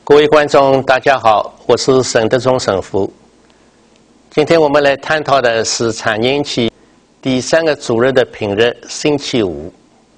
各位观众，大家好，我是沈德忠神父。今天我们来探讨的是常年期第3个主日的平日，星期五。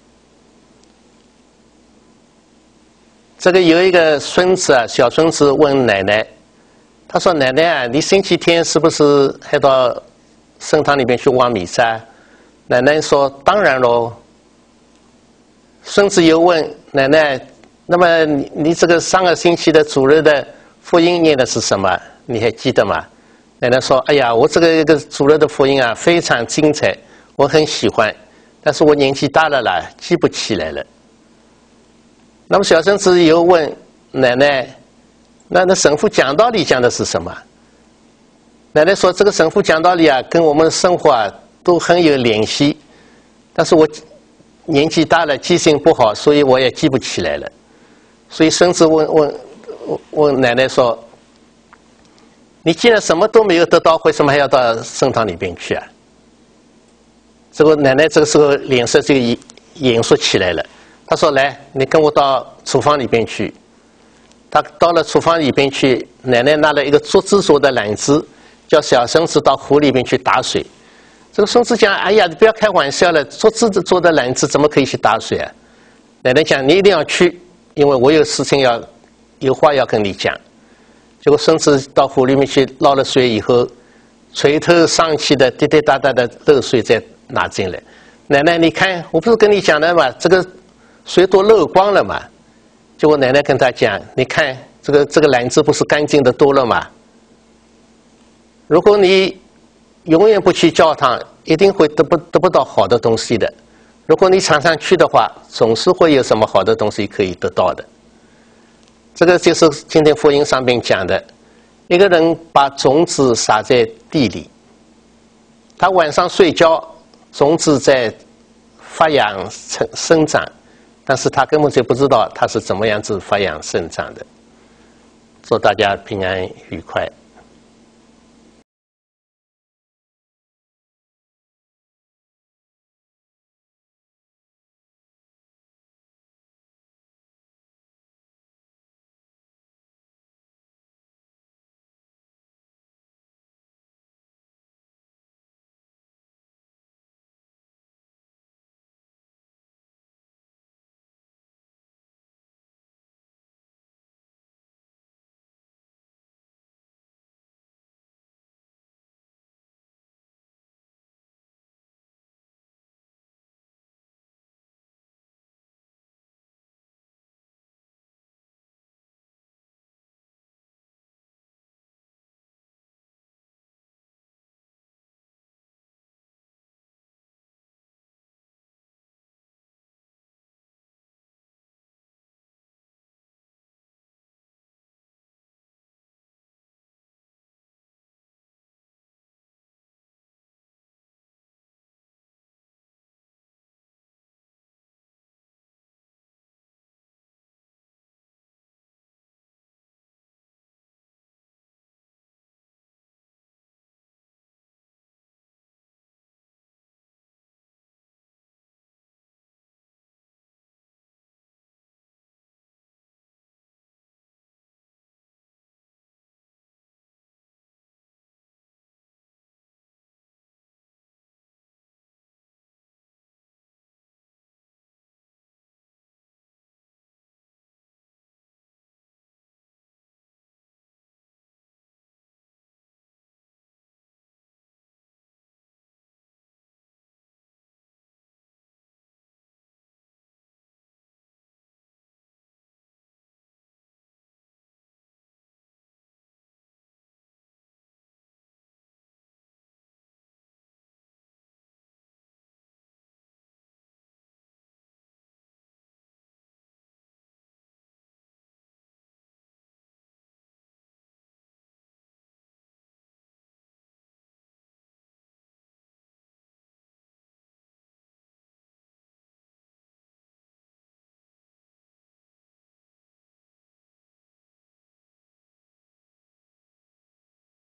这个有一个孙子啊，小孙子问奶奶，他说：“奶奶啊，你星期天是不是还到圣堂里面去望弥撒？”奶奶说：“当然喽。”孙子又问奶奶：“那么你这个上个星期的主日的福音念的是什么？你还记得吗？”奶奶说：“哎呀，我这个主日的福音啊，非常精彩，我很喜欢，但是我年纪大了啦，记不起来了。”那么小孙子又问奶奶：“那神父讲道理讲的是什么？”奶奶说：“这个神父讲道理啊，跟我们的生活啊都很有联系，但是我年纪大了，记性不好，所以我也记不起来了。”所以孙子问奶奶说：“你既然什么都没有得到，为什么还要到圣堂里边去啊？”这个奶奶这个时候脸色就严肃起来了。她说：“来，你跟我到厨房里边去。”她到了厨房里边去，奶奶拿了一个竹子做的篮子，叫小孙子到湖里边去打水。这个孙子讲：“哎呀，你不要开玩笑了，竹子做的篮子怎么可以去打水啊？”奶奶讲：“你一定要去，因为我有事情有话要跟你讲。”结果孙子到湖里面去捞了水以后，垂头丧气的滴滴答答的漏水再拿进来。奶奶，你看，我不是跟你讲的嘛，这个水都漏光了嘛。结果奶奶跟他讲：“你看，这个篮子不是干净的多了嘛？如果你永远不去教堂，一定会得不到好的东西的。如果你常常去的话，总是会有什么好的东西可以得到的。”这个就是今天福音上面讲的，一个人把种子撒在地里，他晚上睡觉，种子在发芽生长，但是他根本就不知道它是怎么样子发芽生长的。祝大家平安愉快。